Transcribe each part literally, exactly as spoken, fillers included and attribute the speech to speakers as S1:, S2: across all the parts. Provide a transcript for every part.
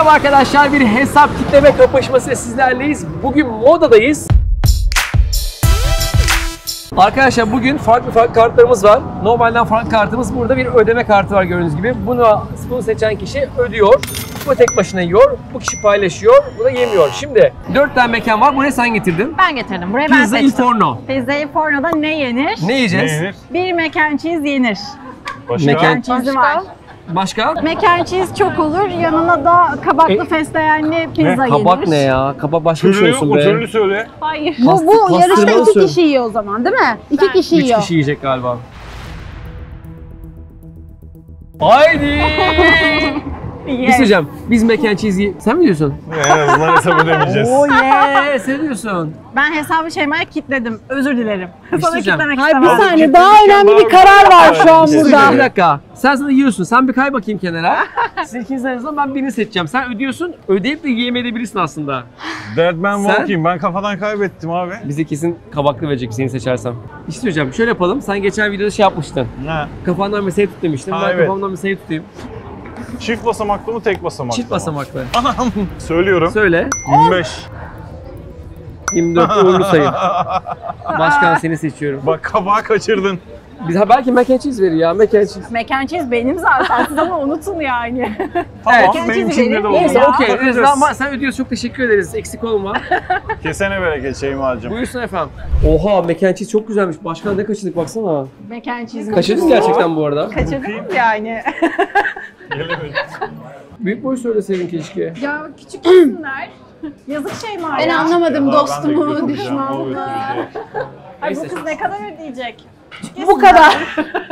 S1: Merhaba arkadaşlar, bir hesap kitleme kapışması sizlerleyiz. Bugün Moda'dayız. Arkadaşlar bugün farklı farklı kartlarımız var. Normalden farklı kartımız, burada bir ödeme kartı var gördüğünüz gibi. Bunu, bunu seçen kişi ödüyor. Bu tek başına yiyor, bu kişi paylaşıyor, bu da yemiyor. Şimdi dört tane mekan var, buraya sen getirdin.
S2: Ben getirdim, buraya ben
S1: Pizza
S2: seçtim.
S1: il Forno.
S2: Pizza il Forno'da ne yenir?
S1: Ne yiyeceğiz?
S3: Ne yenir?
S2: Bir mac and cheese yenir.
S3: Başka?
S1: Mekan-
S2: Mac and cheese'i var.
S1: Başka?
S2: Mac and cheese çok olur, yanına da kabaklı
S1: E-
S2: fesleğenli pizza yenir.
S1: Kabak ne ya? Kabak başka bir şey
S3: Türlü,
S1: olsun
S3: o
S1: be.
S3: türlü söyle.
S2: Hayır.
S1: Pastı-
S2: Bu, bu yarışta
S1: pastırmalı
S2: iki
S1: söyle.
S2: kişi yiyor o zaman değil mi? İki kişi
S1: Üç
S2: yiyor.
S1: kişi yiyecek galiba. Haydi! Bir şey
S2: Yes.
S1: söyleyeceğim. Biz mac and cheese'i... Sen mi diyorsun?
S3: En azından hesap ödemeyeceğiz.
S1: Oh yeah! Sen diyorsun.
S2: Ben hesabı Şeyma'ya kilitledim. Özür dilerim. Sana
S1: söyleyeceğim.
S2: kilitlemek
S4: Hayır bir
S2: istemem.
S4: saniye, daha önemli bir karar var şu an
S1: Bir şey
S4: burada.
S1: söyleyeceğim, bir dakika. Sen sana yiyorsun. Sen bir kay bakayım kenara. Sizin ikinizden arasında ben birini seçeceğim. Sen ödüyorsun. Ödeyip de yiyemeyebilirsin aslında.
S3: Deadman
S1: Sen-
S3: Walking. Ben kafadan kaybettim abi.
S1: Bize kesin kabaklı verecek seni seçersem. Bir şey söyleyeceğim. Şöyle yapalım. Sen geçen videoda şey yapmıştın.
S3: Ne?
S1: Kafandan meseleyi tut demiştin.
S3: Ha,
S1: Ben
S3: evet.
S1: kafamdan meseleyi tutayım.
S3: Çift basamaklı mı tek basamaklı
S1: Çift
S3: mı?
S1: basamaklı.
S3: Söylüyorum.
S1: Söyle.
S3: yirmi beş.
S1: yirmi dört uğurlu sayın. Başkan seni seçiyorum.
S3: Bak kabağı kaçırdın.
S1: Biz ha belki mac and cheese verir ya. Mac and cheese.
S2: Mac and cheese benim zaten. Siz onu unutun yani.
S3: Tamam
S1: Evet.
S3: benim
S2: Kendisi
S3: için de
S2: verir.
S3: olur.
S1: Neyse
S2: Ya,
S1: okey.
S3: bakacağız.
S1: Ama sen ödüyorsun. Çok teşekkür ederiz. Eksik olma.
S3: Kesene bereket Şeyma'cığım.
S1: Buyursun efendim. Oha mac and cheese çok güzelmiş. Başkan ne kaçırdık baksana.
S2: Mac and cheese.
S1: Kaçırdık gerçekten bu arada.
S2: Kaçırdık yani.
S3: Gelemedim.
S1: Büyük boy söyleseydin keşke.
S2: Ya küçük isimler. Yazık Şeyma
S4: Ben
S2: ya.
S4: anlamadım
S3: Ya, ben de
S4: dostumu,
S3: götüreceğim, o
S4: düşmanımı.
S3: götürecek.
S2: Ay bu
S1: Neyse.
S2: kız ne kadar ödeyecek? Küçük
S4: Bu
S2: isimler.
S4: kadar.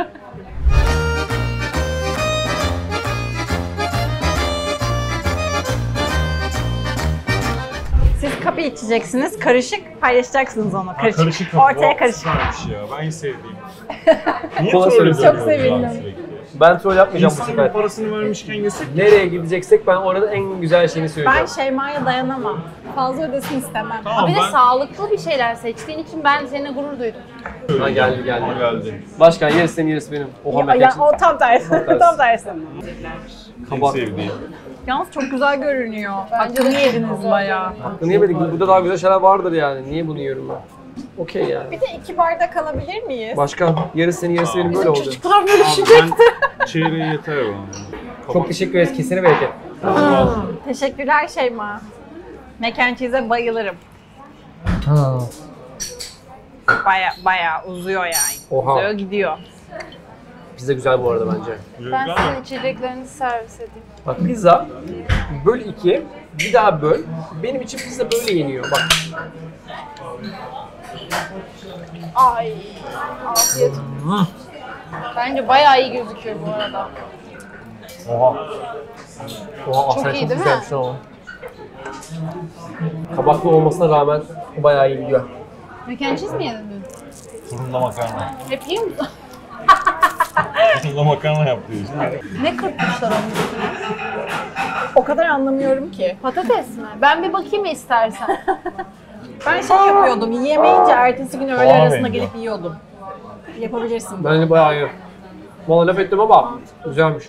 S2: Siz kapı içeceksiniz, karışık paylaşacaksınız onu. Karışık.
S3: Karışık kapı.
S2: Ortaya
S3: O
S2: karışık.
S3: süpermiş ya. Ben hiç sevdiğim. Niye
S1: Kola
S3: troll
S1: söylüyorum.
S3: ediyoruz
S2: Çok sevindim.
S3: abi sürekli?
S1: Ben troll yapmayacağım bu
S3: İnsanın
S1: sefer.
S3: parasını vermişken yesek.
S1: Nereye gideceksek ben orada en güzel şeyini
S2: Ben
S1: söyleyeceğim.
S2: Şeyma'ya dayanamam. Fazla ödesin istemem.
S3: Tamam
S5: Bir de
S3: ben...
S5: sağlıklı bir şeyler seçtiğin için ben seninle gurur duydum.
S1: Ha geldi geldi.
S3: Ha, geldi.
S1: Başkan yarısı senin yarısı benim. Oha
S2: Ya,
S1: mac and
S2: ya,
S1: cheese.
S2: o tam tersi.
S1: tersi.
S2: tam tersi.
S3: En
S1: Kabak.
S3: sevdiğim.
S2: Yalnız çok güzel görünüyor. Hakkını yediniz bayağı.
S1: Hakkını yemedik. Burada daha güzel şeyler vardır yani. Niye bunu yiyorum ben? Okey yani.
S2: Bir de iki bardak alabilir miyiz?
S1: Başkan yarısı senin yarısı benim böyle oldu.
S2: Çocuklar böyle
S3: Abi ben çeyreği yeter bana.
S1: Çok teşekkür ederiz. Kesene bereket.
S2: Teşekkürler Şeyma. Mac and cheese'e bayılırım. Baya baya uzuyor yani.
S1: Oha.
S2: Uzuyor gidiyor.
S1: Pizza güzel bu arada bence.
S5: Ben sizin içeceklerinizi servis edeyim.
S1: Bak pizza böl iki, bir daha böl. Benim için pizza böyle yeniyor bak.
S5: Ay, afiyet. Bence bayağı iyi gözüküyor bu arada.
S1: Oha. Oha
S5: Çok
S1: sen
S5: iyi
S1: çok
S5: değil mi?
S1: güzelmiş ama. Kabaklı olmasına rağmen bayağı iyi gidiyor.
S5: Mac and cheese mi yedin dün?
S3: Fırında makarna.
S5: Hep yiyor musun?
S3: Fırında makarna yaptığı için.
S5: Ne kırpmışlar onun üstüne?
S2: O kadar anlamıyorum ki.
S5: Patates mi? Ben bir bakayım istersen.
S2: Ben şey yapıyordum, yiyemeyince ertesi gün öğle
S3: Soğan
S2: arasında
S3: rengi.
S2: gelip yiyordum. Yapabilirsin.
S1: Bence bayağı iyi. Valla laf ettim ama güzelmiş.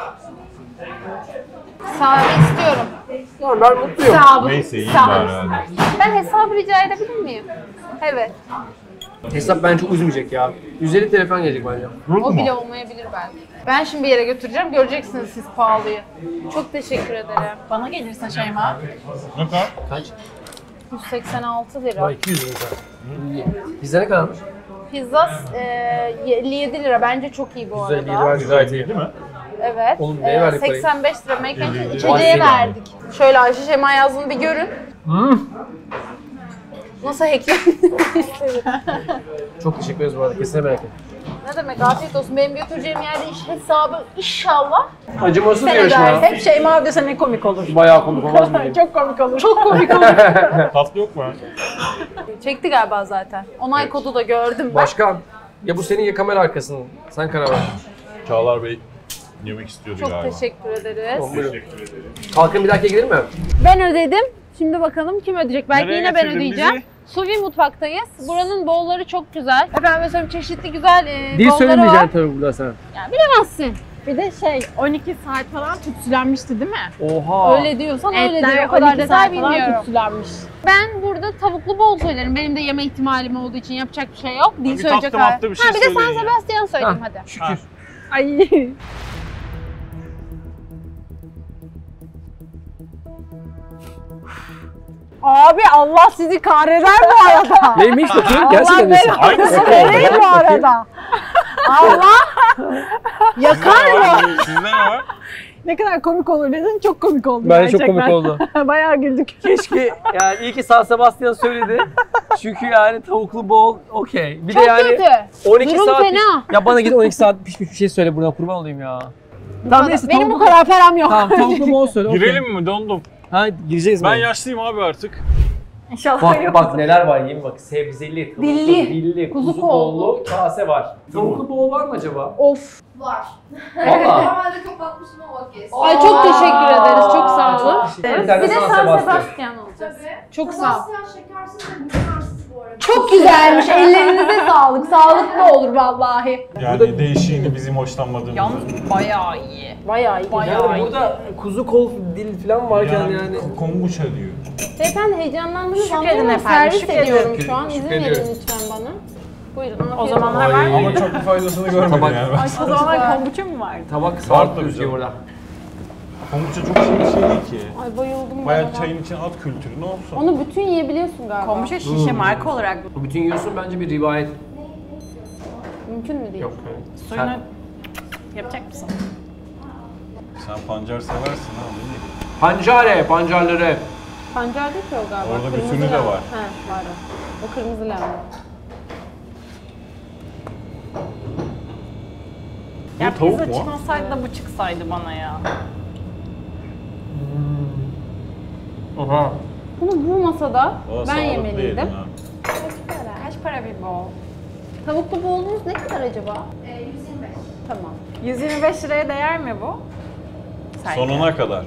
S5: Sade istiyorum.
S1: Yani ben mutluyum.
S5: Hesabı.
S3: Neyse iyi
S5: Sağ
S3: bari
S5: ol.
S3: hadi.
S5: Ben hesabı rica edebilir miyim? Evet.
S1: Hesap beni çok üzmeyecek ya. yüz elli telefon gelecek bence.
S5: O bile olmayabilir belki. Ben şimdi bir yere götüreceğim. Göreceksiniz siz pahalıyı. Çok teşekkür ederim.
S2: Bana gelirse Şeyma.
S3: Ne kadar?
S1: Kaç?
S5: yüz seksen altı lira.
S1: Vay iki yüz lira. İyi. Pizza ne kadarmış?
S5: Pizza e, elli yedi lira. Bence çok iyi bu
S1: yüz elli yedi
S5: arada.
S1: bence gayet iyi.
S3: Değil mi?
S5: Evet.
S1: Oğlum neye verdik parayı?
S5: seksen beş lira make and cheese
S3: elli yedi.
S5: içeceğe
S1: Vay
S5: verdik. Şöyle Ayşe Şema yazdığını bir görün.
S1: Hmm.
S5: Nasıl hacklendiğini istedim.
S1: Çok teşekkür ederiz bu arada. Kesene bereket.
S5: Ne demek, afiyet olsun. Benim götüreceğim yerde iş hesabı inşallah.
S1: Acımasız bir
S5: Sen
S1: yarışma ya.
S5: edersin.
S2: Hep Şeyma ödese ne komik olur.
S1: Bayağı komik olmaz mı?
S2: Çok komik olur.
S5: Çok komik oldu.
S3: Tatlı yok mu?
S5: Çekti galiba zaten. Onay kodu da gördüm ben.
S1: Başkan, ya bu senin ya kamera arkasının. Sen karar ver.
S3: Çağlar Bey yemek istiyordu
S5: Çok
S3: galiba.
S5: teşekkür ederiz.
S1: Buyurun.
S3: Teşekkür ederim.
S1: Halkın bir dahaki gelir mi?
S5: Ben ödedim. Şimdi bakalım kim ödeyecek? Belki
S3: Nereye
S5: yine ben
S3: getirdin
S5: ödeyeceğim.
S3: bizi?
S5: Suvi mutfaktayız. Buranın bowl'ları çok güzel. Efendim mesela çeşitli güzel e,
S1: Dil
S5: bowl'ları var.
S1: söylemeyeceksin tabii burada sen.
S5: Yani bilemezsin.
S2: Bir de şey on iki saat falan tütsülenmişti değil mi?
S1: Oha.
S5: Öyle diyorsan öyle
S2: Etler
S5: diyor. O kadar
S2: on iki
S5: detay
S2: saat falan
S5: bilmiyorum.
S2: tütsülenmiş.
S5: Ben burada tavuklu bol söylerim. Benim de yeme ihtimalim olduğu için yapacak bir şey yok. Dil
S3: Bir
S5: söyleyecek
S3: tatlı
S5: hali.
S3: matlı bir şey
S5: Ha bir de San
S3: söyleyin ya.
S5: Sebastian söyleyeyim
S1: Ha,
S5: hadi.
S1: Şükür.
S2: Ay. Abi Allah sizi kahreder bu arada.
S1: Neymiş bakayım? Gerçekten misin?
S3: Aynısı
S2: Vereyim bu arada. Allah yakar mı?
S3: Sizde Sizde ne var?
S2: Ne kadar komik olur dedin, çok komik oldu
S1: Bence çok
S2: gerçekten.
S1: komik oldu.
S2: Bayağı güldük.
S1: Keşke yani iyi ki San Sebastian söyledi. Çünkü yani tavuklu bol okey. Bir de
S5: Çok
S1: yani
S5: kötü.
S1: on iki
S5: Durum
S1: saat piş-
S5: fena.
S1: Ya bana git on iki saat pişmiş bir şey söyle buradan kurban olayım ya. Tamam neyse
S2: Benim bu
S1: tavuklu
S2: kadar param yok.
S1: Tamam tavuklu bol söyle. okey.
S3: Girelim mi? Dondum.
S1: Ha gireceğiz mi?
S3: Ben yaşlıyım abi artık.
S2: İnşallah
S1: Bak
S2: yok.
S1: bak neler var yiyeyim bak sebzeli, tavuklu,
S5: Dilli,
S1: dilli,
S5: kuzu
S1: kuzu,
S5: kollu.
S1: bollu kase var. Tavuklu bol var mı acaba?
S5: Of.
S6: Var.
S1: Valla.
S6: Normalde kapatmışım ama kes.
S5: Ay çok teşekkür ederiz. Çok sağ olun.
S1: Bir tane
S5: Bir de
S1: San
S5: San
S1: Sebastian.
S5: Sebastian olacağız.
S6: Tabii.
S5: Çok sağ ol.
S6: Sebastian şekersiz ve glutensiz bu arada.
S5: Çok güzelmiş. Ellerinize sağlık. Sağlıklı olur vallahi.
S3: Yani değişiğini bizim hoşlanmadığımız.
S2: Yalnız bayağı iyi.
S5: Bayağı iyi.
S1: Yani burada kuzu kol dil falan varken yani.
S3: yani kombuça diyor.
S5: Beyefendi heyecanlandınız
S2: Şükredin
S5: anlıyorum.
S2: efendim,
S5: Servis
S2: şükredin.
S5: ediyorum şu an. İzin
S1: Şükrediyorum.
S5: verin lütfen bana. Buyurun. afiyet
S2: O zaman
S5: olsun.
S2: hemen
S3: Ama çok bir faydasını görmedim
S1: Tabak-
S3: yani ben.
S2: Ay o zaman kombuça mı vardı?
S1: Tabak
S3: Var
S1: sağlıklı
S3: tabii
S1: gözüküyor
S3: canım.
S1: burada.
S3: Kombuça çok şey bir şey değil ki.
S5: Ay bayıldım
S3: Bayağı
S5: ben ona.
S3: çayın için at kültürü ne olsun.
S5: Onu bütün yiyebiliyorsun galiba.
S2: Kombuça şişe marka olarak
S1: Bu bütün yiyorsun bence bir rivayet.
S5: Mümkün mü değil?
S1: Yok.
S2: suyunu yapacak mısın?
S3: Sen pancar seversin ha değil mi?
S1: Pancare, pancarları.
S5: Pancar değil ki o galiba.
S3: Orada
S5: Kırmızı
S3: bütünü de
S5: lahana.
S3: var.
S5: He var o. O kırmızı lahana.
S2: Ya
S3: Bu tavuk
S2: pizza
S3: mu?
S2: çıkmasaydı da bu çıksaydı bana ya.
S1: Oha.
S5: Bunu bu masada
S3: O
S5: ben
S3: sağlıklı
S5: yemeliydim.
S3: yedin ha.
S2: Kaç para bir bol?
S5: Tavuklu bolunuz ne kadar acaba?
S6: Ee, yüz yirmi beş.
S5: Tamam.
S2: yüz yirmi beş liraya değer mi bu? Sanki.
S3: Sonuna kadar.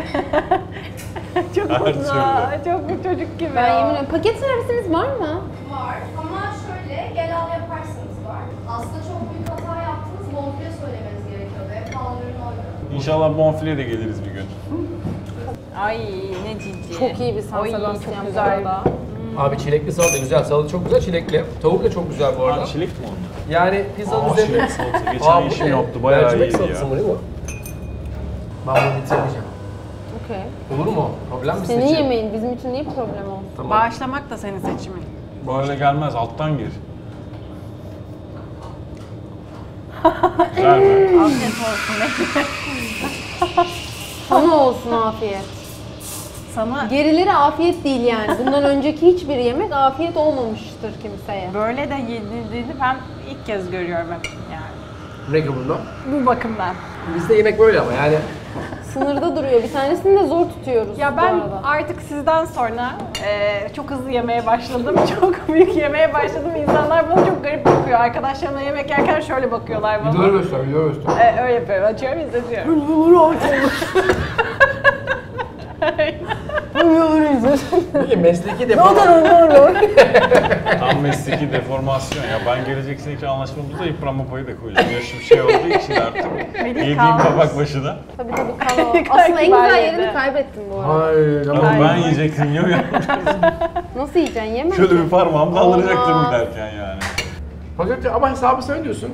S2: Çok
S3: Her
S2: mutlu,
S3: türlü.
S2: çok bir çocuk gibi.
S5: Ben
S2: ya.
S5: yemin ediyorum. Paket servisiniz var mı?
S6: Var ama şöyle gel al yaparsanız var. Aslında çok büyük hata yaptınız. Bonfile söylemeniz gerekiyordu. En pahalı ürün oydu.
S3: İnşallah bonfile de geliriz bir gün.
S2: Ay ne cici.
S5: Çok iyi bir San
S2: Oy,
S5: Sebastian
S2: çok
S5: bu
S2: güzel.
S5: arada.
S1: Abi çilekli salata güzel. Salata çok güzel çilekli. Tavuk da çok güzel bu arada.
S3: Ha, çilek mi onlar?
S1: Yani pizzanın
S3: Aa,
S1: üzerine...
S3: çilek salata. Geçen
S1: Aa, bu
S3: eşim
S1: ne?
S3: yaptı bayağı
S1: Mercimek
S3: iyiydi
S1: salatası
S3: ya.
S1: mı değil mi? Ben bunu bitirmeyeceğim.
S5: Okey.
S1: Olur mu? Problem mi
S5: Senin
S1: sizin için?
S5: yemeğin bizim için niye problem olsun?
S1: Tamam.
S2: Bağışlamak da senin seçimin.
S3: Böyle gelmez alttan gir. Güzel mi?
S2: Afiyet olsun.
S5: Sana olsun afiyet.
S2: Sana
S5: Gerileri afiyet değil yani. Bundan önceki hiçbir yemek afiyet olmamıştır kimseye.
S2: böyle de yenildiğini ben ilk kez görüyorum hep yani.
S1: Ne ki bunda?
S2: Bu bakımdan.
S1: Bizde yemek böyle ama yani.
S5: Sınırda duruyor. Bir tanesini de zor tutuyoruz
S2: Ya
S5: bu
S2: ben
S5: arada.
S2: artık sizden sonra e, çok hızlı yemeye başladım. Çok büyük yemeye başladım. İnsanlar bana çok garip bakıyor. Arkadaşlarımla yemek yerken şöyle bakıyorlar bana.
S1: Videoları göster, videoları göster.
S2: E, öyle yapıyorum. Açıyorum, izletiyorum.
S1: Peki mesleki defa.
S3: Tam mesleki deformasyon ya. Ben gelecek seneki anlaşmamızda yıpranma payı da koyacağım. Yaşı bir şey olduğu için artık. Yediğim
S2: kalmış.
S3: tabak başına.
S5: Tabii tabii kan o.
S2: Ne kadar
S5: Aslında en
S2: kibar
S5: güzel
S2: yedi.
S5: yerini kaybettin bu arada.
S1: Hayır
S3: Ama
S1: ama
S3: ben yiyecektim yok ya.
S5: Nasıl yiyeceksin? Yeme.
S3: Şöyle bir parmağımı kaldıracaktım
S5: Olmaz.
S3: giderken yani.
S1: Fakat ama hesabı sen ödüyorsun.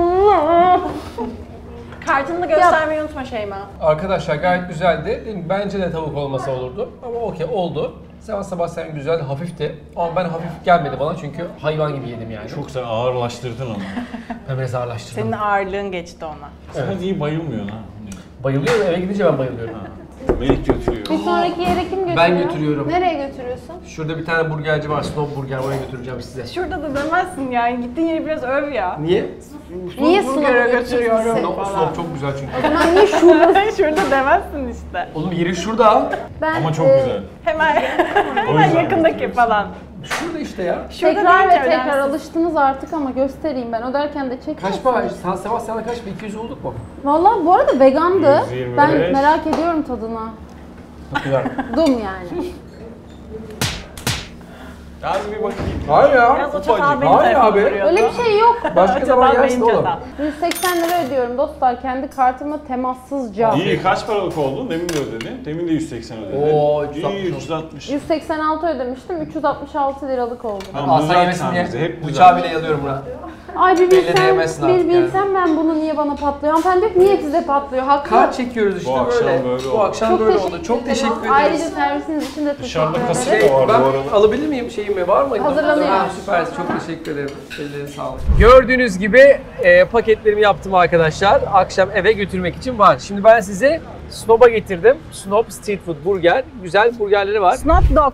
S2: Kartını da göstermeyi unutma Şeyma.
S1: Arkadaşlar gayet güzeldi. Dedim, bence de tavuk olmasa olurdu. Ama okey oldu. San Sebastian güzeldi, hafifti. Ama ben hafif gelmedi bana çünkü hayvan gibi yedim yani.
S3: Çok sen ağırlaştırdın onu.
S1: Ben biraz ağırlaştırdım.
S2: Senin ağırlığın geçti ona.
S3: Sen iyi bayılmıyorsun ha.
S1: Bayılıyorum, eve gidince ben bayılıyorum.
S3: Melih götürüyor.
S5: Bir sonraki yere kim götürüyor?
S1: Ben götürüyorum.
S5: Nereye götürüyorsun?
S1: Şurada bir tane burgerci var, Snob Burger. Oraya götüreceğim size.
S2: Şurada da demezsin yani. Gittiğin yeri biraz öv ya.
S1: Niye?
S5: Niye
S2: Burger'e
S5: sınavı
S2: götürüyorum
S5: götürüyorsun?
S1: Snob,
S2: falan.
S1: Snob çok güzel çünkü.
S5: Ama niye şurada?
S2: Şurada demezsin işte.
S1: Oğlum yeri şurada.
S5: Ben,
S3: Ama çok
S5: e,
S3: güzel.
S2: Hemen,
S3: O
S2: hemen
S3: yüzden
S2: yakındaki
S3: götürüyorsun.
S2: falan.
S1: Şurada işte ya.
S2: Şurada
S5: Tekrar ve
S2: deyince
S5: tekrar
S2: önemsiz.
S5: alıştınız artık ama göstereyim ben. Öderken de çekeceğim.
S1: Kaç para? San Sebastian'da kaç? Bir iki yüz olduk mu?
S5: Valla bu arada vegandı.
S3: yüz yirmi beş.
S5: Ben merak ediyorum tadına.
S1: Çok güzel.
S5: Dum yani.
S3: Hadi bir bakayım.
S1: Hayır ya.
S2: Biraz o çatal benim
S1: Hayır
S2: tarafıma
S1: abi.
S2: duruyordu.
S4: Öyle bir şey yok.
S1: Başka zaman
S2: Çatal
S1: yersin
S2: benim
S1: oğlum.
S2: çatal.
S4: yüz seksen lira ödüyorum dostlar kendi kartıma temassızca.
S3: İyi, kaç paralık oldu? Demin de ödedin. Demin de yüz seksen ödedin.
S1: Oo, üç yüz altmış.
S3: İyi, üç yüz altmış.
S4: yüz seksen altı ödemiştim, üç yüz altmış altı liralık oldu.
S3: Tamam,
S1: Aslan
S3: düzelt
S1: yemesin
S3: sen
S1: diye
S3: bizi, hep
S1: bıçağı
S3: düzelt.
S1: bile yalıyorum buna.
S4: Ay bir
S1: Belli
S4: bilsem,
S1: değmezsin artık
S4: bir bilsem ben bunu niye bana patlıyor. Hanımefendi diyor ki niye size patlıyor, haklı.
S1: Kart çekiyoruz işte
S3: Bu akşam
S1: böyle.
S3: böyle
S1: Bu
S3: oldu.
S1: akşam
S4: Çok
S1: böyle
S4: teşekkür
S1: oldu. Çok
S4: ederim.
S1: teşekkür ederiz.
S4: Ayrıca servisiniz için de teşekkür
S3: Dışarıda
S4: ederim.
S3: kasık
S1: Şey,
S3: da var bu
S1: ben
S3: arada.
S1: alabilir miyim şeyimi? Var mı?
S4: Hazırlanıyor.
S1: Ha, süper. Çok teşekkür ederim. Ellerine sağlık. Gördüğünüz gibi e, paketlerimi yaptım arkadaşlar. Akşam eve götürmek için var. Şimdi ben size Snob'a getirdim. Snob Street Food Burger. Güzel burgerleri var.
S2: Snoop Dogg.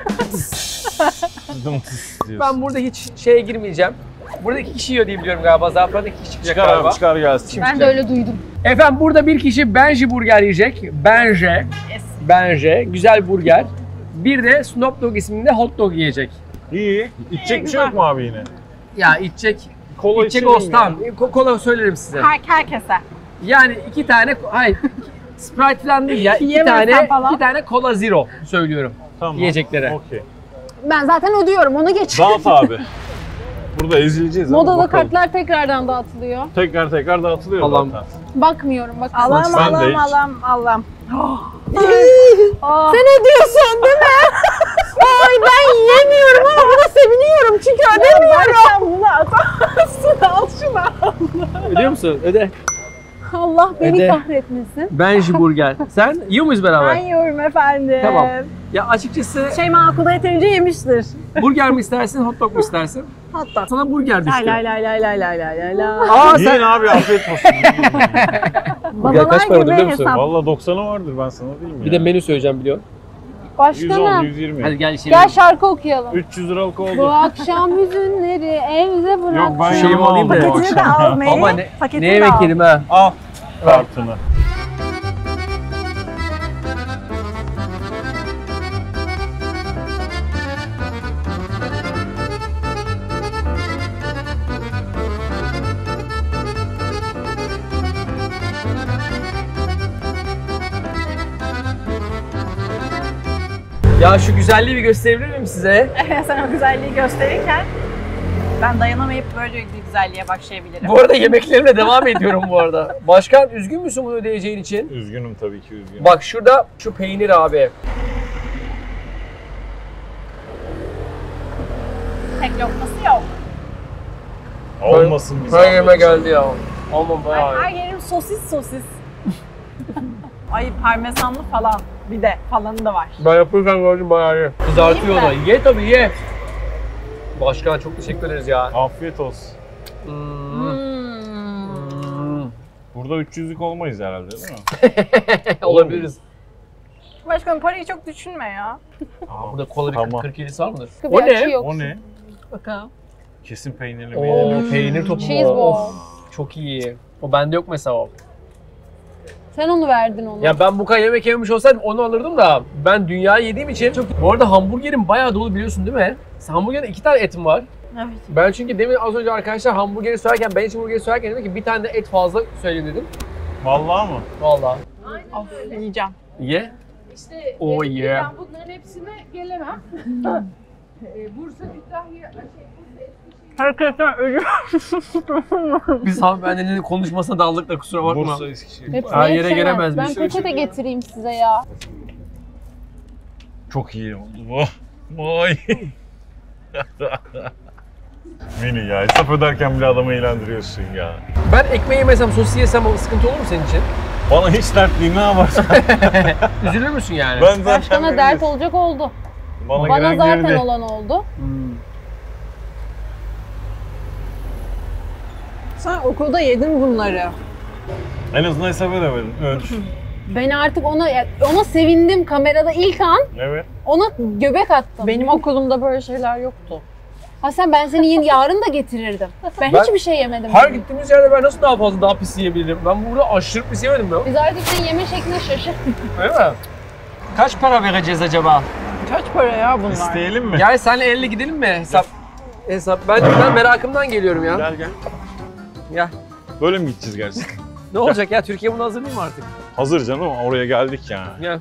S1: Ben burada hiç şeye girmeyeceğim. Burada iki kişi yiyor diye biliyorum galiba. Zafer'de iki kişi çıkacak
S3: Çıkar
S1: galiba.
S3: abi, çıkar gelsin.
S4: Ben de öyle duydum.
S1: Efendim burada bir kişi Benji Burger yiyecek. Benji. Benji. Güzel burger. Bir de Snoop Dogg isminde hot dog yiyecek.
S3: İyi. İçecek bir şey
S2: güzel.
S3: yok mu abi yine?
S1: Ya içecek.
S3: Kola
S1: içecek
S3: içelim
S1: olsun
S3: ya.
S1: tamam. Ko- Kola söylerim size.
S2: Her, herkese.
S1: Yani iki tane, hayır Sprite falan değil ya. İki
S2: Yiyemezsen
S1: tane,
S2: falan.
S1: iki tane Cola Zero söylüyorum.
S3: Tamam.
S1: Yiyeceklere.
S3: Okey.
S4: Ben zaten ödüyorum, onu geç.
S3: Dağıt abi. Burada ezileceğiz ama
S4: Modada
S3: bakalım.
S4: kartlar tekrardan dağıtılıyor.
S3: Tekrar tekrar dağıtılıyor
S1: Allah'ım.
S3: zaten.
S4: Bakmıyorum, bak.
S2: Allah'ım
S3: Sen de
S2: Allah'ım
S3: hiç.
S2: Allah'ım Allah'ım.
S4: Sen ödüyorsun değil mi? Ay ben yiyemiyorum ama buna seviniyorum çünkü ödemiyorum.
S2: Sen bunu atamazsın. Al şunu.
S1: Ödüyor musun? Öde.
S4: Allah beni
S1: Öde.
S4: kahretmesin.
S1: Benji Burger. Sen yiyor muyuz beraber?
S2: Ben yiyorum efendim.
S1: Tamam. Ya açıkçası
S2: Şeyma okulda yeterince yemiştir.
S1: burger mi istersin, hot dog mu istersin?
S2: Hatta.
S1: Sana burger düştü.
S2: Lay lay lay lay lay lay lay lay.
S1: Aa
S3: Yiyin
S1: sen...
S3: abi, afiyet olsun.
S1: Burger kaç para biliyor musun?
S2: hesap.
S3: Valla doksanı vardır, ben sana diyeyim ya.
S1: Bir de menü söyleyeceğim biliyor.
S3: yüz on,
S4: Başkanım,
S3: yüz yirmi.
S1: Hadi gel işe.
S4: gel şarkı okuyalım.
S3: üç yüz liralık
S4: Bu
S3: oldu.
S4: akşam hüzünleri evde bırak.
S3: Yok ben
S1: Şeyimi
S3: yanıma
S1: alayım da.
S3: aldım bu
S2: Paketini de
S3: akşam.
S2: al Melih.
S1: Ama ne,
S2: Paketini
S1: ne
S2: de
S1: yemek
S2: al.
S1: yedim ha?
S3: Al kartını.
S1: Ya şu güzelliği bir gösterebilir miyim size?
S2: Sen o güzelliği gösterirken ben dayanamayıp böyle bir güzelliğe başlayabilirim.
S1: Bu arada yemeklerimle devam ediyorum bu arada. Başkan üzgün müsün bunu ödeyeceğin için?
S3: Üzgünüm tabii ki, üzgünüm.
S1: Bak şurada şu peynir abi.
S2: Tek lokması yok.
S3: Olmasın bize.
S1: Her yerime geldi ya. Aman
S2: Ay,
S1: bayağı.
S2: her yerim sosis sosis. Ay parmesanlı falan. Bir de falanı da var.
S1: Ben yapırken gördüm bayağı iyi. Kızartıyor da.
S2: Yiyeyim
S1: Ye tabii ye. Başkan çok teşekkür ederiz ya.
S3: Afiyet olsun.
S1: Hmm. Hmm.
S3: Burada üç yüzlük olmayız herhalde değil mi?
S1: Olabiliriz.
S2: Başkanım parayı çok düşünme ya.
S1: Aa, burada kola bir
S3: Tamam.
S1: kırk yedisi var mıdır?
S4: Bir
S1: O ne?
S4: açı yok.
S3: O ne?
S2: Bakalım.
S3: Kesin peynirli
S1: Oo,
S3: peynirli.
S1: peynir topu
S4: Cheese
S1: mu?
S4: ball.
S1: Of, çok iyi. O bende yok mesela o.
S4: Sen onu verdin ona.
S1: Ya ben bu kadar yemek yememiş olsaydım onu alırdım da ben dünyayı yediğim için çok... Bu arada hamburgerim bayağı dolu biliyorsun değil mi? Hamburgerde iki tane etim var.
S2: Evet.
S1: Ben çünkü demin az önce arkadaşlar hamburgeri söylerken, ben için hamburgeri söylerken dedim ki bir tane de et fazla söyleyeyim dedim.
S3: Vallahi mı?
S1: Vallahi.
S2: Of yiyeceğim.
S1: Ye.
S7: İşte
S1: Oh
S7: ben-
S1: yeah.
S7: ben bunların hepsine gelemem. Ee, Bursa, Kütahya, şey, Bursa, Eskişehir.
S2: Herkesten ölüyorum.
S1: Biz hanımefendinin konuşmasına daldık da kusura bakma.
S3: Bursa, Eskişehir.
S4: Hepsini
S1: her yere
S4: yetişemez.
S1: gelemez
S4: Ben
S1: biz.
S4: peçete getireyim size ya.
S3: Çok iyi oldu bu. Vay. Mini ya, hesap öderken bile adamı eğlendiriyorsun ya.
S1: Ben ekmeği yemesem, sosis yesem o sıkıntı olur mu senin için?
S3: Bana hiç dert değil, ne yaparsın?
S1: Üzülür müsün yani?
S3: Ben zaten
S4: Başkana dert olacak oldu.
S3: Bana,
S4: Bana
S3: gelen
S4: zaten
S3: geride.
S4: olan oldu.
S1: Hmm.
S2: Sen okulda yedin bunları.
S3: En azından hesap edemedin. Önç.
S4: Ben artık ona ona sevindim kamerada ilk an.
S3: Evet.
S4: Ona göbek attım.
S2: Benim okulumda böyle şeyler yoktu.
S4: Hasan ben seni yeni yarın da getirirdim. Ben,
S1: Ben-
S4: hiçbir şey yemedim.
S1: Her gittiğimiz yerde ben nasıl daha fazla daha pis yiyebilirim? Ben burada aşırı pis yemedim ya.
S4: Biz artık senin yeme şekline şaşırdık.
S1: Öyle mi? Kaç para vereceğiz acaba?
S2: Kaç para ya bunlar?
S3: İsteyelim mi?
S1: Gel senle elle gidelim mi? Hesap. Hesap. Ben, ben merakımdan geliyorum ya.
S3: Gel gel.
S1: Gel.
S3: Böyle mi gideceğiz gerçekten?
S1: Ne olacak ya? Türkiye bunu hazır değil mi artık?
S3: Hazır canım, oraya geldik yani.
S1: Gel.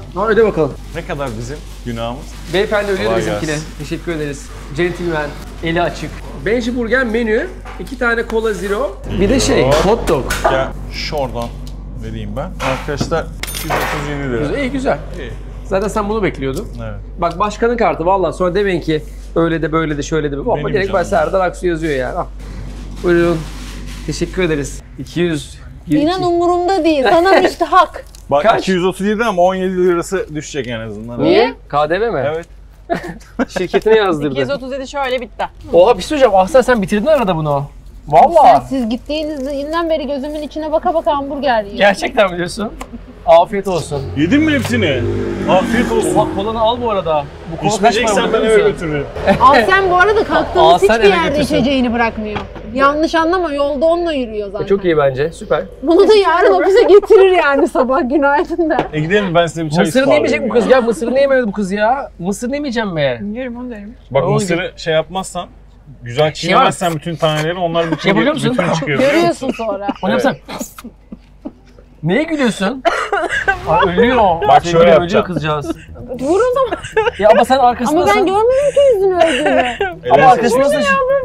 S1: Ha, öde bakalım.
S3: Ne kadar bizim günahımız?
S1: Beyefendi ödüyor
S3: Kolay
S1: bizimkine.
S3: gelsin.
S1: Teşekkür ederiz. Gentleman, eli açık. Benji Burger menü, iki tane Cola Zero, bir de şey,
S3: Hop.
S1: hot dog.
S3: Gel şuradan vereyim ben. Arkadaşlar yüz otuz yedi lira.
S1: Güzel, iyi güzel.
S3: İyi.
S1: Zaten sen bunu bekliyordun.
S3: Evet.
S1: Bak başkanın kartı vallahi sonra demeyin ki öyle de böyle de şöyle de. Ama
S3: Benim
S1: gerek var
S3: canım.
S1: Serdar Aksu yazıyor yani. Al. Buyurun. Teşekkür ederiz. iki yüz.
S4: İnan umurumda değil. Sana müstahak.
S3: Bak
S1: Kaç?
S3: iki yüz otuz yedi ama on yedi lirası düşecek en azından.
S1: Niye? K D V mi?
S3: Evet.
S1: Şirketine yazdırdı.
S2: iki yüz otuz yedi şöyle bitti.
S1: Oha bir şey söyleyeceğim. Ahsen sen bitirdin arada bunu.
S4: Sen,
S1: Vallahi.
S4: siz gittiğinizden beri gözümün içine baka baka hamburger yiyor.
S1: Gerçekten biliyorsun. Afiyet olsun.
S3: Yedin mi hepsini? Afiyet olsun.
S1: Oha kolanı al bu arada. Bu kola kaç para
S3: İçmeyeceksen ben
S1: biliyor
S3: eve
S1: musun?
S3: götürürüm.
S4: Ahsen bu arada kalktığımız
S1: Ahsen
S4: hiçbir
S1: eve
S4: yerde
S1: götürsün.
S4: içeceğini bırakmıyor. Yanlış anlama, yolda onunla yürüyor zaten.
S1: E, Çok iyi bence. Süper.
S4: Bunu da yarın ofise getirir yani sabah günaydın da.
S3: E gidelim ben size bir çay
S1: Mısırını yemeyecek bu
S3: ısmarlayayım
S1: kız ya. Mısırını yemedi bu kız ya. Mısırını yemeyeceğim mi?
S2: Yerim onu derim.
S3: Bak
S1: Oğlum,
S3: mısırı şey yapmazsan, güzel
S1: Şey
S3: çiğnemezsen bütün taneleri onlar bütün,
S1: Yapabiliyor musun?
S3: bütün çıkıyor. biliyor musun?
S4: Görüyorsun sonra.
S1: Onu
S3: Evet.
S1: yapsana. Neye gülüyorsun? Aa, ölüyor.
S3: Bak
S1: Sevgili
S3: şöyle
S1: ölüyor
S3: yapacağım.
S1: kızcağız.
S4: Vur o zaman.
S1: Ya ama sen arkasındasın.
S4: Ama ben görmüyorum ki yüzünü öldüğünü.
S1: Ama
S3: Evet.
S1: arkasındasın.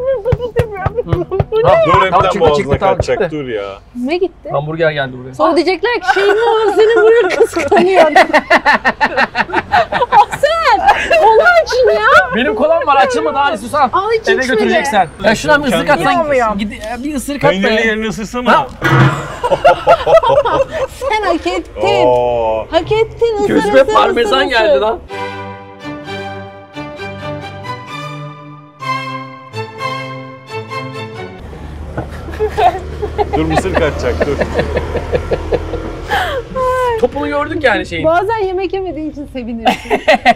S3: Dur
S1: Tamam,
S3: hepten
S1: çıktı,
S3: boğazına
S1: çıktı, tamam,
S3: kaçacak
S1: çıktı.
S3: dur ya.
S4: Ne gitti?
S1: Hamburger geldi buraya.
S4: Sonra diyecekler ki şey mi o seni buraya kıskanıyor. Ahsen! Allah için ya!
S1: Benim kolam var açılma daha istiyorsan.
S4: Al hiç
S1: Eve
S4: içme
S1: götüreceksen. Ya şuradan bir ısırık
S3: Kendin
S1: atsan.
S2: yiyemiyorum.
S1: Gidi, bir ısırık at
S3: Peynirli
S1: be.
S3: yerini ısırsana.
S1: Ha.
S4: Sen hak ettin.
S3: Oo.
S4: Hak ettin. Isır,
S1: Gözüme
S4: ısır,
S1: parmesan
S4: ısır,
S1: geldi
S4: ısır.
S1: lan.
S3: Dur mısır kaçacak dur.
S1: Topunu gördük yani şeyin.
S4: Bazen yemek yemediğin için sevinirsin.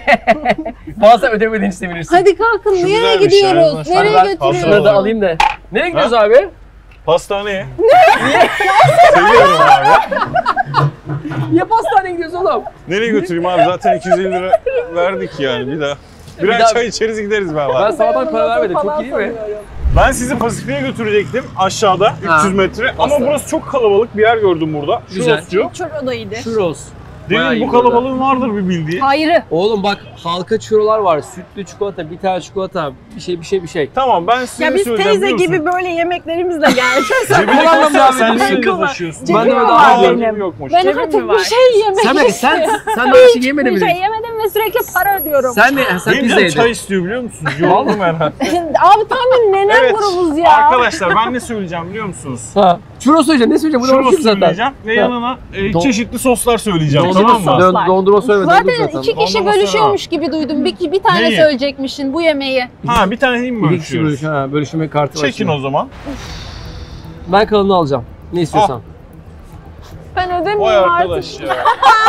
S1: Bazen ödemediğin için sevinirsin.
S4: Hadi kalkın,
S3: Şu
S4: nereye
S3: güzelmiş ya,
S4: gidiyoruz?
S3: ben-
S4: Nereye
S1: Ben
S4: götürüyoruz?
S1: şunları da alayım da. Nereye gidiyoruz abi?
S3: Pastaneye. Ne? Seviyorum abi.
S1: Ya pastaneye gidiyoruz oğlum.
S3: Nereye götüreyim abi? Zaten iki yüz elli lira verdik yani bir daha. Birer
S1: Bir daha-
S3: çay içeriz gideriz ben
S1: Ben
S3: abi.
S1: sabahtan para vermedim. Çok iyi mi?
S3: Ben sizi Pasifik'e götürecektim aşağıda üç yüz metre. Ama
S1: Aslan.
S3: burası çok kalabalık bir yer gördüm burada.
S1: Güzel.
S3: Churrosçu.
S2: Çok da iyiydi.
S1: Churros. Bayağı
S3: Dedim
S1: iyi
S3: bu
S1: burada.
S3: kalabalığın vardır bir bildiği.
S4: Hayrı.
S1: Oğlum bak halka churrolar var. Sütlü çikolata, bir tane çikolata, bir şey bir şey bir şey.
S3: Tamam ben size
S2: Ya
S3: ne
S2: biz
S3: söyleyeceğim
S2: teyze
S3: biliyor
S2: gibi
S3: musun?
S2: böyle yemeklerimizle geleceğiz.
S3: Cebine
S1: Kullanmam
S3: koysan
S1: devam
S3: sen
S1: ediyorsun.
S3: neyle taşıyorsun?
S2: Cebim
S1: Ben de öyle
S2: var
S1: daha
S2: benim.
S3: Cebim yokmuş.
S4: Ben
S2: Cebim mi
S4: artık
S2: var?
S4: bir şey yemek
S1: Sen mi? Sen sen daha bir şey yemedin
S2: Bir
S1: mi?
S2: şey yemedim ve sürekli para ödüyorum.
S1: Sen ne? Sen
S3: Benim
S1: pizza
S3: canım
S1: yedin.
S3: çay istiyor biliyor musunuz? Yoruldum herhalde.
S4: Abi tam bir nenem
S3: Evet
S4: grubuz ya.
S3: arkadaşlar ben ne söyleyeceğim biliyor musunuz?
S1: Ha. Churros söyleyeceğim. Ne söyleyeceğim? Bunu
S3: Churros
S1: unuttum zaten.
S3: söyleyeceğim ve
S1: Ha.
S3: yanına e,
S1: Don-
S3: çeşitli soslar söyleyeceğim
S1: Dondurma,
S3: tamam mı?
S1: dön- dondurma söyleme.
S4: Zaten
S1: dondurma
S4: iki kişi
S3: Ondan
S4: bölüşüyormuş gibi duydum. Bir, bir tane
S3: Neyi?
S4: söyleyecekmişsin bu yemeği.
S3: Ha bir tane değil mi
S1: İki kişi
S3: bölüşüyoruz?
S1: bölüş, ha, bölüşme kartı var.
S3: Çekin
S1: şimdi.
S3: o zaman.
S1: Ben kalanını alacağım. Ne istiyorsan.
S2: Ben
S3: Vay
S2: ödemiyorum artık.
S3: arkadaş ya.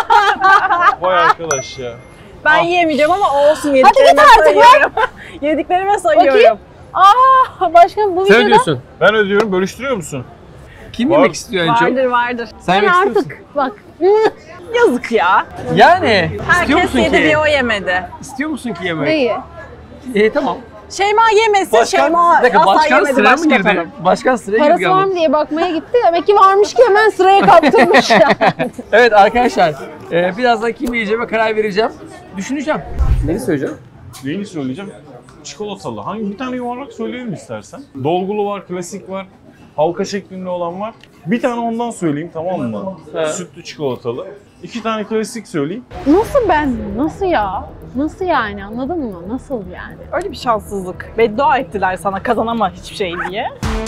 S3: Vay arkadaş ya.
S2: Ben
S3: Ah.
S2: yiyemeyeceğim ama olsun yediklerime sayıyorum. Yediklerime sayıyorum.
S4: Bakayım. Aa başkanım bu
S1: Sen
S4: videoda
S1: ödüyorsun.
S3: Ben ödüyorum bölüştürüyor musun?
S1: Kim
S3: Var.
S1: yemek istiyor en çok?
S2: Vardır vardır.
S1: Sen
S4: ben
S1: yemek istiyor musun?
S4: artık bak.
S2: Yazık ya.
S1: Yani. istiyor
S2: Herkes
S1: musun
S2: yedi
S1: ki?
S2: bir o yemedi.
S1: İstiyor musun ki yemek?
S4: Neyi?
S1: E tamam.
S2: Şeyma yemesin,
S1: Başkan,
S2: Şeyma
S1: bir dakika,
S2: asla
S1: başkan
S2: yemedi
S1: sıraya mı
S2: başka
S1: girdi?
S2: hanım.
S1: Başkan sıraya
S4: Parası
S1: girdi
S4: var
S1: ama.
S4: mı diye bakmaya gitti. Demek ki varmış ki hemen sıraya kaptırmış ya.
S1: Evet arkadaşlar. E, birazdan kim yiyeceğime karar vereceğim. Düşüneceğim. Neyi söyleyeceğim?
S3: Neyini söyleyeceğim? Çikolatalı. Hangi bir tane yuvarlak söyleyelim istersen. Dolgulu var, klasik var. Halka şeklinde olan var. Bir tane ondan söyleyeyim tamam mı?
S1: He.
S3: Sütlü çikolatalı. İki tane klasik söyleyeyim.
S4: Nasıl ben? Nasıl ya? Nasıl yani anladın mı? Nasıl yani?
S2: Öyle bir şanssızlık. Beddua ettiler sana kazanama hiçbir şey diye.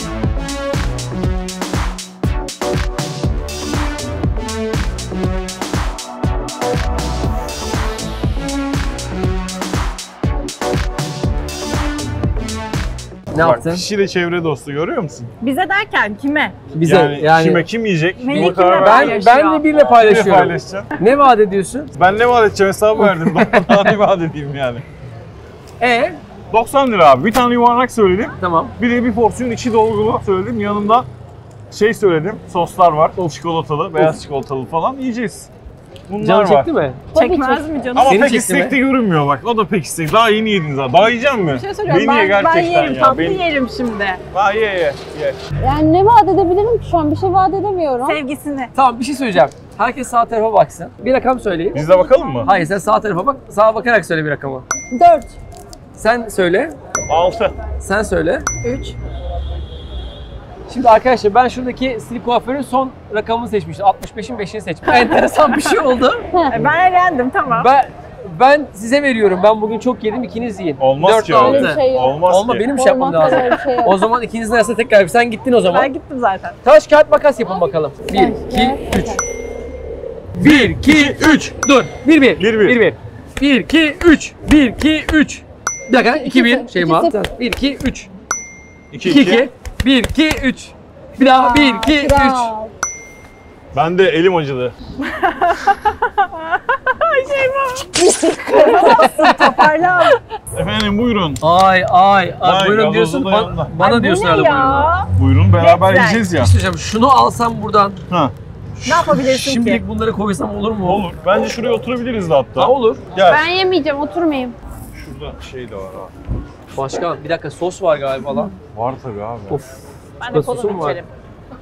S1: Ne
S3: Bak
S1: yaptın?
S3: kişi de çevre dostu görüyor musun?
S2: Bize derken kime?
S1: Bize
S3: yani,
S1: yani,
S3: kime kim yiyecek?
S2: Beni
S3: Buna karar
S2: kimle
S3: ver.
S1: ben
S2: paylaşıyor?
S1: ben de biriyle
S3: Kimle
S1: paylaşıyorum.
S3: paylaşacaksın?
S1: Ne vaat ediyorsun?
S3: Ben ne vaat edeceğim hesabı verdim. Daha ne vaat edeyim yani.
S1: E
S3: doksan lira abi. Bir tane yuvarlak söyledim.
S1: tamam.
S3: Bir de bir porsiyon içi dolgulu söyledim. Yanında şey söyledim. Soslar var. Çikolatalı, beyaz çikolatalı falan yiyeceğiz. Bunlar
S1: Canın
S3: var.
S1: çekti mi?
S2: Çekmez mi canım?
S3: Ama
S1: Seni
S3: pek
S1: çekti mi?
S3: istekli görünmüyor bak. O da pek istekli. Daha yeni yediniz ha. Daha yiyecek mi?
S2: Bir şey söyleyeceğim.
S3: Beni ye
S2: Ben, ben
S3: gerçekten
S2: yerim.
S3: ya.
S2: Tatlı
S3: Beni-
S2: yerim şimdi.
S3: Ha ye ye ye.
S4: Yani ne vaat edebilirim ki şu an? Bir şey vaat edemiyorum.
S2: Sevgisini.
S1: Tamam bir şey söyleyeceğim. Herkes sağ tarafa baksın. Bir rakam söyleyin.
S3: Biz de bakalım mı?
S1: Hayır sen sağ tarafa bak. Sağa bakarak söyle bir rakamı.
S4: Dört.
S1: Sen söyle.
S3: altı.
S1: Sen söyle.
S2: Üç.
S1: Şimdi arkadaşlar ben şuradaki stil kuaförün son rakamını seçmiştim. altmış beşin beşini seçmiştim. Enteresan bir şey oldu.
S2: E, Ben eğlendim tamam.
S1: Ben ben size veriyorum. Ben bugün çok yedim. İkiniz yiyin.
S3: Olmaz
S1: Dört
S3: ki
S1: altı.
S3: öyle.
S4: bir şey yok.
S3: Olmaz
S1: Olma
S3: ki.
S1: benim bir şey yapmam
S4: Olmaz,
S1: lazım.
S4: öyle bir şey yok.
S1: O zaman ikinizin arasında tekrar sen gittin o zaman.
S2: Ben gittim zaten.
S1: Taş kağıt makas yapın bakalım. bir, iki, üç. bir, iki, üç. Dur. bir, bir.
S3: Bir, bir.
S1: bir, bir. bir, iki, üç. bir, iki, üç. Bir dakika. iki, bir. Şeyma.
S4: İki, sıfır.
S1: bir, iki, üç.
S3: iki,
S1: iki,
S3: iki.
S1: iki. bir, iki, üç. Bir daha. bir, iki, üç.
S4: Kral.
S3: Ben de elim acıdı.
S2: Toparlan.
S3: Efendim buyurun.
S1: Ay ay. ay.
S3: Vay,
S1: Buyurun
S3: gazozu
S1: diyorsun.
S3: da
S1: Bana,
S3: yanında.
S1: bana
S2: Ay,
S1: diyorsun
S2: bu ne
S1: arada buyurun.
S2: ya?
S3: Buyurun beraber
S2: Lütfen.
S3: yiyeceğiz ya.
S1: Bir şey söyleyeceğim. Şunu alsam buradan.
S3: Ha.
S2: Ne yapabilirsin
S1: Şimdilik
S2: ki?
S1: bunları koysam olur mu?
S3: Olur. Bence şuraya oturabiliriz de hatta.
S1: Ha, olur.
S3: Gel.
S4: Ben yemeyeceğim, oturmayayım.
S3: Şurada şey de var ha.
S1: Başkan bir dakika sos var galiba lan.
S3: Var tabii abi.
S1: Of.
S2: Ben de
S1: Sosu
S2: kolumu
S1: mu var?
S2: içerim.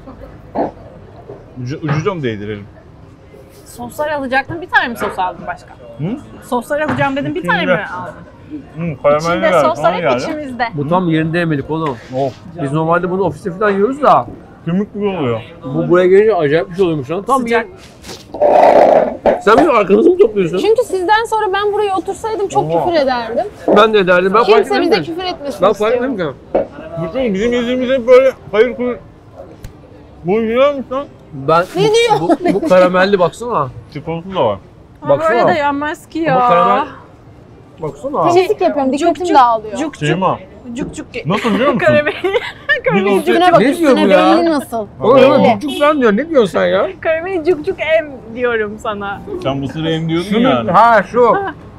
S3: Ucu, ucuca mı değdirelim?
S2: Soslar alacaktın bir tane mi sos aldın başka?
S3: Hı?
S2: Soslar alacağım dedim bir tane mi
S3: İçinde.
S2: aldın?
S3: Hı, karamelli
S2: İçinde
S3: geldi.
S2: soslar
S3: Ona
S2: hep
S3: geldi.
S2: içimizde.
S1: Bu tam yerinde yemelik oğlum.
S3: Of.
S1: Biz normalde bunu ofiste falan yiyoruz da.
S3: Kümük gibi oluyor.
S1: Bu buraya gelince acayip bir şey oluyormuş lan. Tam
S2: Sıcak.
S1: yer. Sen benim arkanızı mı topluyorsun?
S4: Çünkü sizden sonra ben buraya otursaydım çok
S3: Oha.
S4: küfür ederdim.
S1: Ben de ederdim. Ben fark
S4: Kimse
S1: etmem
S4: bize
S1: ki.
S4: küfür etmesin
S1: Ben fark etmem
S4: istiyorum.
S1: ki.
S3: Bütün bizim yediğimiz hep böyle hayır kur. Bu yiyormuş lan.
S1: Ben
S4: Ne diyor?
S1: bu, bu, bu karamelli baksana.
S3: Çikolatası da var.
S2: Ama
S1: Baksana.
S2: böyle de yenmez ki
S1: Ama karamel
S2: ya.
S1: baksana.
S4: Temizlik yapıyorum, dikkatim
S2: cuk.
S4: dağılıyor.
S2: Cuk cuk.
S3: Şeyma.
S2: Cuk cuk.
S3: Nasıl biliyor musun?
S2: Karameli. Karameli
S3: olacak-
S2: cuk
S4: Üstüne bak,
S1: Ne diyor
S4: üstüne
S1: bu ya?
S4: belli nasıl?
S1: Oğlum
S4: Belli.
S1: cuk falan diyor. Ne diyorsun sen ya?
S2: Karameli cuk cuk em diyorum sana.
S3: Sen bu sıra em diyordun
S1: Şunu,
S3: yani.
S1: ha şu.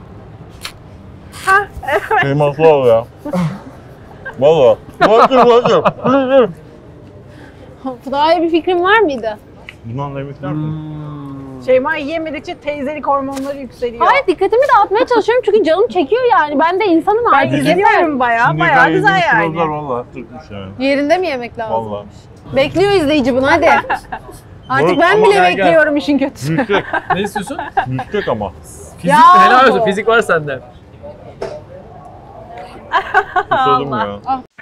S3: Şeyması var ya. Valla. Bakın bakın.
S4: Daha iyi bir fikrin var mıydı?
S3: Bundan da yemekler mi?
S1: Hmm.
S2: Şeyma yiyemedikçe teyzelik hormonları yükseliyor.
S4: Hayır, dikkatimi dağıtmaya çalışıyorum çünkü canım çekiyor yani. Ben de insanım
S2: Ben
S4: artık.
S2: izliyorum bayağı,
S3: Şimdiye
S2: bayağı
S3: kadar
S2: güzel
S3: yediğimiz
S2: yani.
S3: kilolar valla tutmuş yani.
S4: Yerinde mi yemek lazım?
S3: Valla.
S4: Bekliyor izleyici bunu, hadi. Artık
S3: Moruk,
S4: ben
S3: ama
S4: bile
S1: gel, gel.
S4: bekliyorum işin kötüsü.
S3: Yüksek.
S1: Ne istiyorsun?
S3: Yüksek ama.
S1: Fizik
S4: Ya
S1: helal olsun.
S4: bu.
S1: Fizik var sende.
S3: Kusalım ya.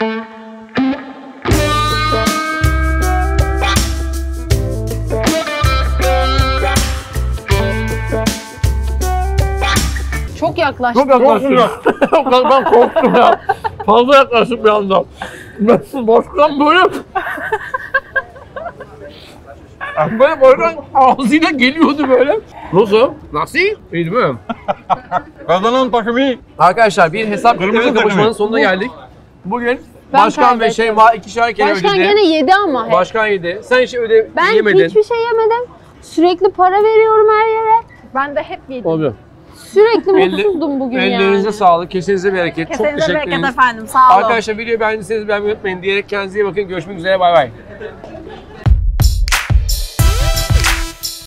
S4: Çok yaklaştı.
S1: Çok yaklaştım. ben, ben korktum ya. Fazla yaklaştım bir anda. Ben başkan böyle... böyle başkan ağzıyla geliyordu böyle. Nasıl? Nasıl? İyi değil mi?
S3: Kazanan takımı.
S1: Arkadaşlar bir hesap
S3: Kırmızı
S1: kitleme
S3: takımı.
S1: kapışmanın sonuna geldik. Bugün
S4: Ben
S1: Başkan ve
S4: kaybettim.
S1: Şeyma ikişer kere
S4: Başkan
S1: ödedi.
S4: gene yedi ama hep.
S1: Başkan yedi. Sen hiç öde
S4: Ben
S1: yemedin.
S4: hiçbir şey yemedim. Sürekli para veriyorum her yere.
S2: Ben de hep yedim.
S1: Oluyor.
S4: Sürekli
S1: Elle-
S4: mutsuzdum bugün
S1: Ellerinize
S4: yani.
S1: sağlık, kesinize bereket. Çok
S2: Kesenize
S1: teşekkür
S2: bereket
S1: ederiz.
S2: efendim, sağ olun.
S1: Arkadaşlar videoyu beğendiyseniz beğenmeyi unutmayın diyerek kendinize iyi bakın. Görüşmek üzere, bay bay.